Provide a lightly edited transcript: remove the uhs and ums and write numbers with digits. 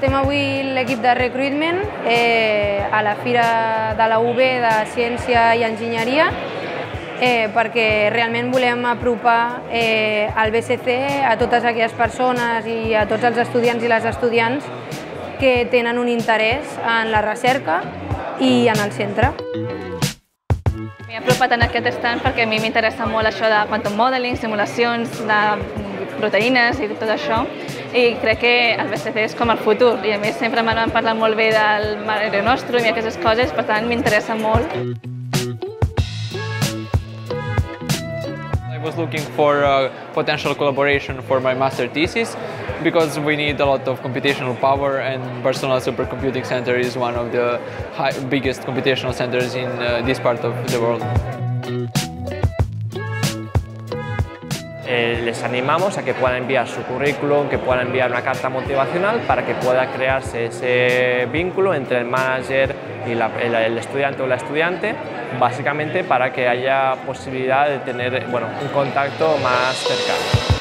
Estem avui l'equip de Recruitment a la Fira de la UB de Ciència i Enginyeria perquè realment volem apropar el BCC a totes aquelles persones i a tots els estudiants i les estudiants que tenen un interès en la recerca i en el centre. M'he apropat en aquest stand perquè a mi m'interessa molt això de quantum modeling, simulacions de proteïnes i tot això, i crec que el BCC és com el futur, i a més sempre m'han parlat molt bé del Mare Nostrum i aquestes coses, per tant m'interessa molt. I was looking for potential collaboration for my master thesis because we need a lot of computational power, and Barcelona Supercomputing Center is one of the biggest computational centers in this part of the world. Les animamos a que puedan enviar su currículum, que puedan enviar una carta motivacional para que pueda crearse ese vínculo entre el manager y el estudiante o la estudiante, básicamente para que haya posibilidad de tener un contacto más cercano.